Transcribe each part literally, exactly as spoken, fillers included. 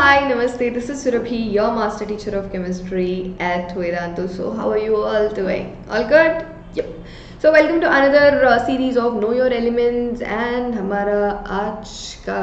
hi, namaste. This is Surabhi, your master teacher of chemistry at Vedantu. So, how are you all doing? All good? Yep. So, welcome to another uh, series of Know Your Elements, and हमारा आज का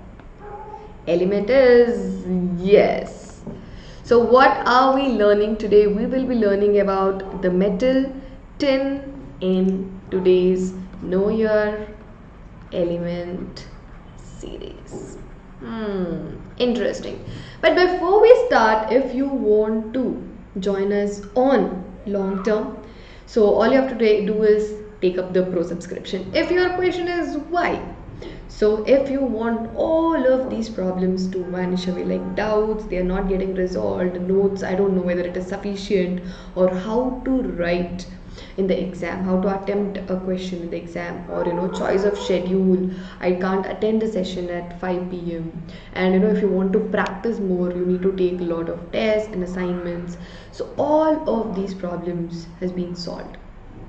element is yes. So, what are we learning today? We will be learning about the metal tin in today's Know Your Element series. Hmm, interesting. But before we start, if you want to join us on long term, so all you have to do is take up the pro subscription. If your question is why, so if you want all of these problems to vanish away, like doubts, they are not getting resolved, notes, I don't know whether it is sufficient, or how to write in the exam, how to attempt a question in the exam, or you know, choice of schedule, I can't attend the session at five p m and you know, if you want to practice more, you need to take a lot of tests and assignments. So all of these problems has been solved,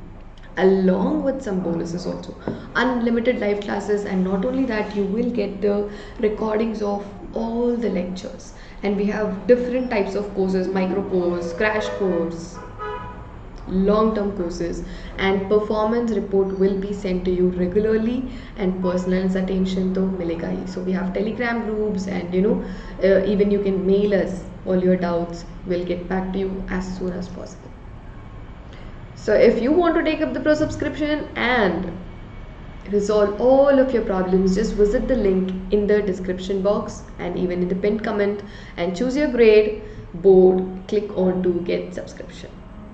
along with some bonuses also, unlimited live classes, and not only that, you will get the recordings of all the lectures, and we have different types of courses: micro course, crash course, long-term courses, and performance report will be sent to you regularly, and personalized attention to milega hi. So we have telegram groups, and you know, uh, even you can mail us all your doubts, we'll get back to you as soon as possible. So if you want to take up the pro subscription and resolve all of your problems, just visit the link in the description box and even in the pinned comment and choose your grade, board, click on to get subscription.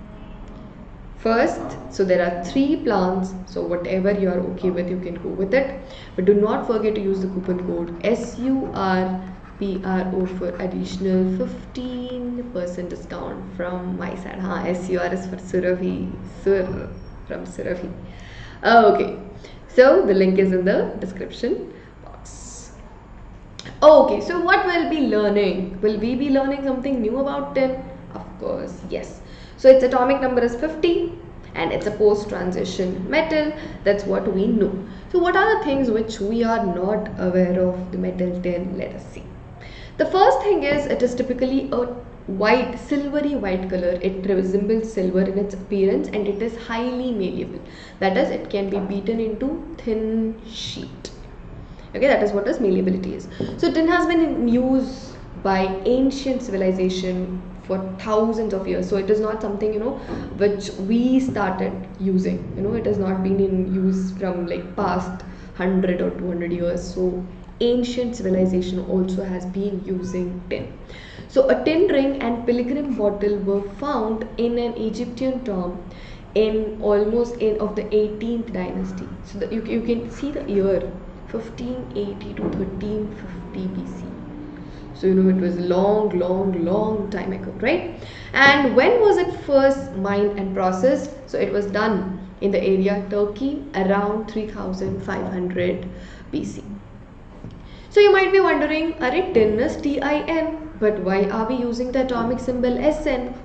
First, so there are three plans, so whatever you are okay with, you can go with it, but do not forget to use the coupon code S U R P R O for additional fifteen percent discount from my side. Haan, S U R is for Surabhi, Sur from Surabhi. Okay, so the link is in the description box. Okay, so what we'll be learning? Will we be learning something new about tin? Of course, yes. So its atomic number is fifty and it's a post-transition metal. That's what we know. So what are the things which we are not aware of the metal tin? Let us see. The first thing is, it is typically a white, silvery white color. It resembles silver in its appearance, and it is highly malleable. That is, it can be beaten into thin sheet. Okay, that is what this malleability is. So tin has been in use by ancient civilization for thousands of years. So it is not something, you know, which we started using. You know, it has not been in use from like past one hundred or two hundred years. So ancient civilization also has been using tin. So a tin ring and pilgrim bottle were found in an Egyptian tomb in almost in of the eighteenth dynasty. So that you, you can see the year fifteen eighty to thirteen fifty B C. So you know, it was long, long, long time ago, right? And when was it first mined and processed? So it was done in the area Turkey around three thousand five hundred B C. So you might be wondering, are it tin is T I N, but why are we using the atomic symbol S N?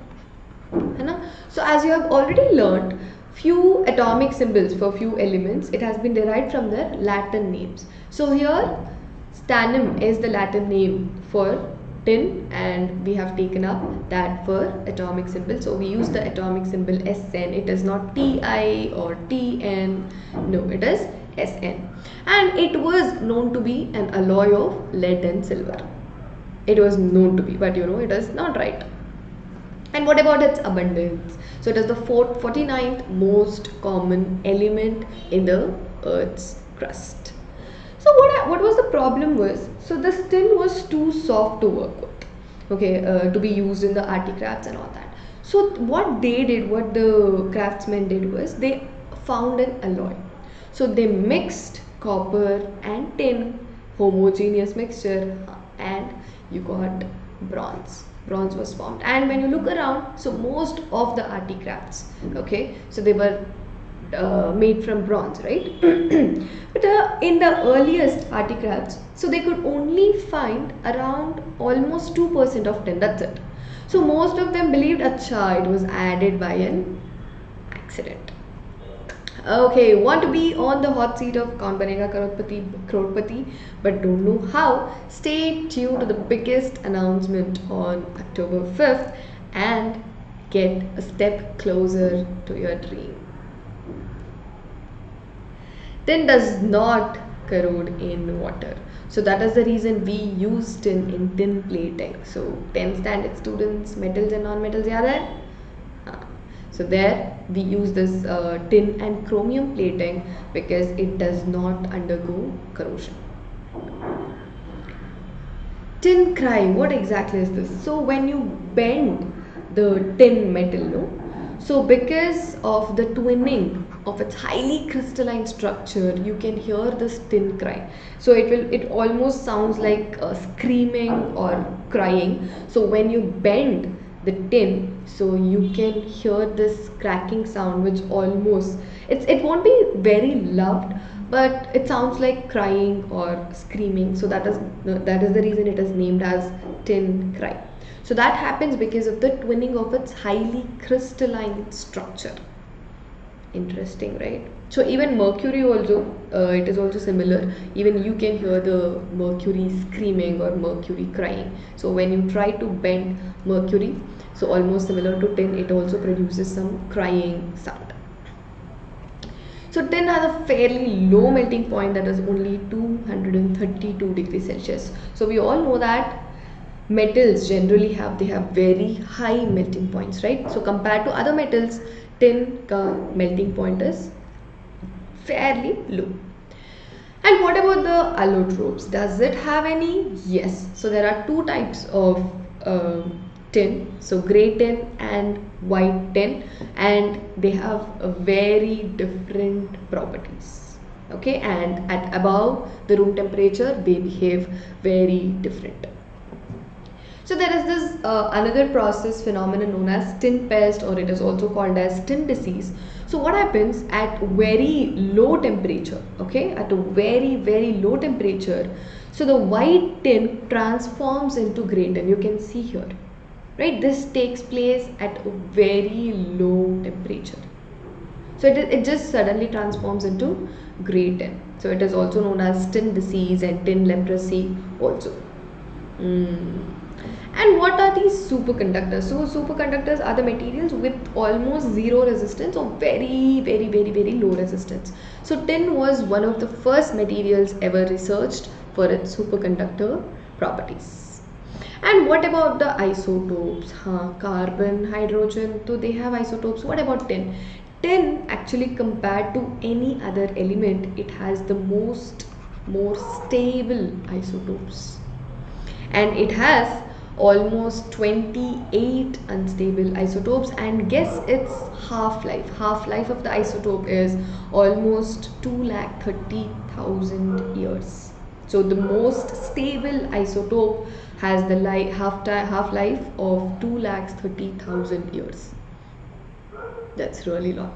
So as you have already learned, few atomic symbols for few elements, it has been derived from their Latin names. So here, stannum is the Latin name for tin, and we have taken up that for atomic symbol. So we use the atomic symbol S N. It is not T I or T N. No, it is S N. And it was known to be an alloy of lead and silver. It was known to be, but you know, it is not right. And what about its abundance? So it is the forty-ninth most common element in the Earth's crust. So what, what was the problem was, so this tin was too soft to work with, okay, uh, to be used in the articrafts and all that. So what they did, what the craftsmen did was, they found an alloy. So they mixed copper and tin, homogeneous mixture, and you got bronze. Bronze was formed. And when you look around, so most of the articrafts, okay, so they were Uh, made from bronze, right? But uh, in the earliest articrafts, so they could only find around almost two percent of tin. That's it. So most of them believed, acha, it was added by an accident. Okay, want to be on the hot seat of Kaun Banega Crorepati, Crorepati, but don't know how? Stay tuned to the biggest announcement on October fifth and get a step closer to your dream. Tin does not corrode in water. So that is the reason we use tin in tin plating. So tenth standard students, metals and non-metals, yaad hai? Ah. So there we use this uh, tin and chromium plating because it does not undergo corrosion. Tin cry, what exactly is this? So when you bend the tin metal, no? So because of the twinning of its highly crystalline structure, you can hear this tin cry. So it will it almost sounds like uh, screaming or crying. So when you bend the tin, so you can hear this cracking sound, which almost it's it won't be very loud, but it sounds like crying or screaming. So that is that is the reason it is named as tin cry. So that happens because of the twinning of its highly crystalline structure. Interesting, right? So even mercury also, uh, it is also similar. Even you can hear the mercury screaming or mercury crying. So when you try to bend mercury, so almost similar to tin, it also produces some crying sound. So tin has a fairly low melting point, that is only two hundred thirty-two degrees Celsius. So we all know that metals generally have they have very high melting points, right? So compared to other metals, tin ka melting point is fairly low. And what about the allotropes? Does it have any? Yes. So there are two types of uh, tin. So grey tin and white tin, and they have a very different properties. Okay, and at above the room temperature, they behave very different. So there is this uh, another process phenomenon known as tin pest, or it is also called as tin disease. So what happens at very low temperature, okay, at a very very low temperature, so the white tin transforms into grey tin. You can see here, right? This takes place at a very low temperature. So it, it just suddenly transforms into grey tin. So it is also known as tin disease and tin leprosy also. Mm. And what are these superconductors? So superconductors are the materials with almost zero resistance or very very very very low resistance. So tin was one of the first materials ever researched for its superconductor properties. And what about the isotopes? Huh? Carbon, hydrogen, so they have isotopes. What about tin? Tin actually, compared to any other element, it has the most more stable isotopes, and it has almost twenty-eight unstable isotopes. And guess its half-life. Half-life of the isotope is almost two lakh thirty thousand years. So the most stable isotope has the li half half-life of two lakh thirty thousand years. That's really lot.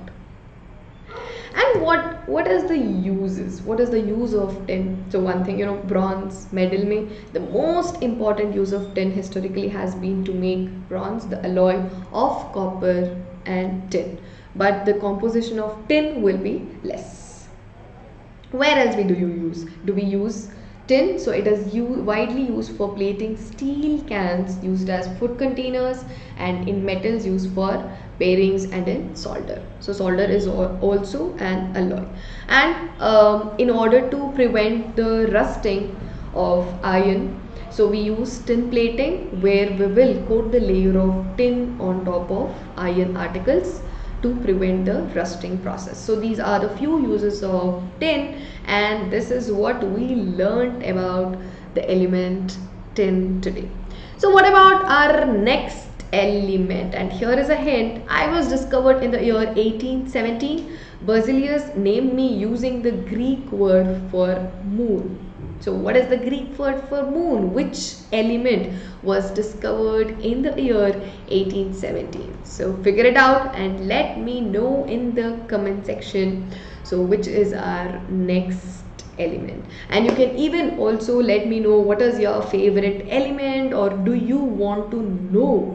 And what what is the uses? What is the use of tin? So one thing, you know, bronze medal mein the most important use of tin historically has been to make bronze, the alloy of copper and tin. But the composition of tin will be less. Where else we do you use? Do we use tin? So it is widely used for plating steel cans used as food containers, and in metals used for bearings and in solder. So solder is also an alloy. And um, in order to prevent the rusting of iron, so we use tin plating, where we will coat the layer of tin on top of iron articles to prevent the rusting process. So these are the few uses of tin, and this is what we learned about the element tin today. So what about our next element? And here is a hint. I was discovered in the year eighteen seventeen. Berzelius named me using the Greek word for moon. So what is the Greek word for moon? Which element was discovered in the year eighteen seventeen? So figure it out and let me know in the comment section. So which is our next element? And you can even also let me know what is your favorite element, or do you want to know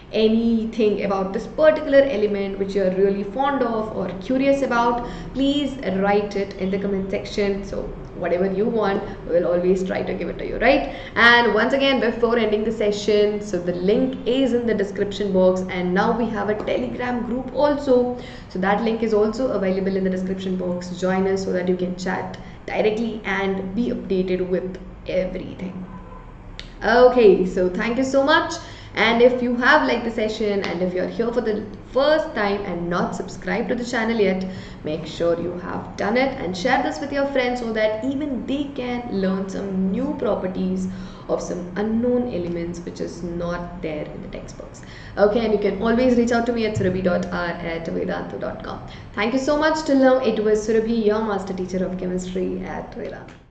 anything about this particular element which you're really fond of or curious about, please write it in the comment section. So whatever you want, we'll always try to give it to you, right? And once again, before ending the session, so the link is in the description box, and now we have a Telegram group also, so that link is also available in the description box. Join us so that you can chat directly and be updated with everything. Okay, so thank you so much. And if you have liked the session, and if you're here for the first time and not subscribed to the channel yet, make sure you have done it and share this with your friends so that even they can learn some new properties of some unknown elements which is not there in the textbooks. Okay, and you can always reach out to me at surabhi dot r at vedantu dot com. Thank you so much. Till now, it was Surabhi, your master teacher of chemistry at Vedanta.